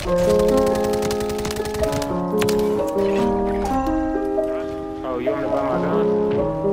Oh, you wanna buy my gun?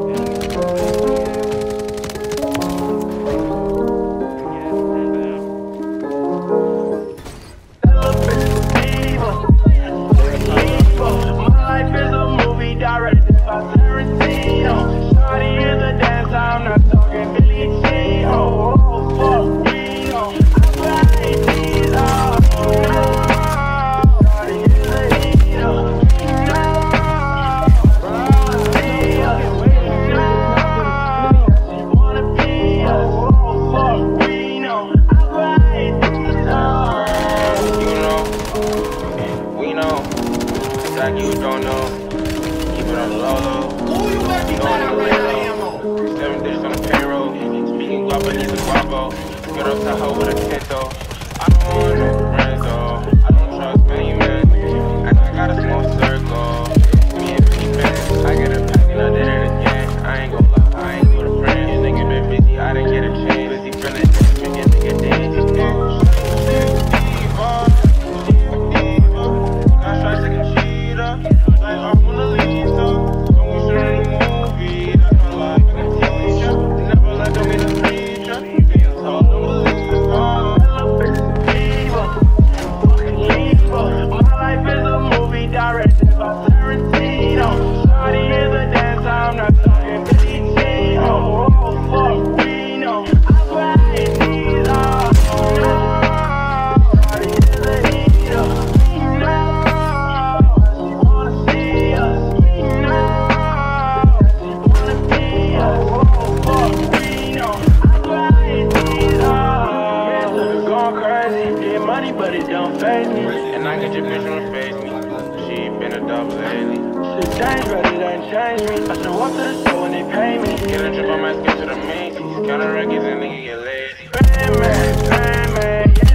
You don't know, keep it on the low. Ooh, you better be glad I ran out of ammo. 7 digits on the payroll, speaking guapo needs a guapo. Get up to hoe with a tinto. I don't want no friends though, I don't trust many men, and I got a small circle. Me and 50 fans, I get a pack and I did it again. I ain't gon' lie, I ain't with a friend. This nigga been busy, I didn't get a chance. Busy feeling this, making nigga dance. But it don't faze me, and I get your bitch on the face me. She ain't been a double lately. Shit changed, but it ain't changed me. I should walk to the store when they pay me. Get a trip, I might skip to the Macy's. Count the records and nigga get lazy. Pay me, yeah.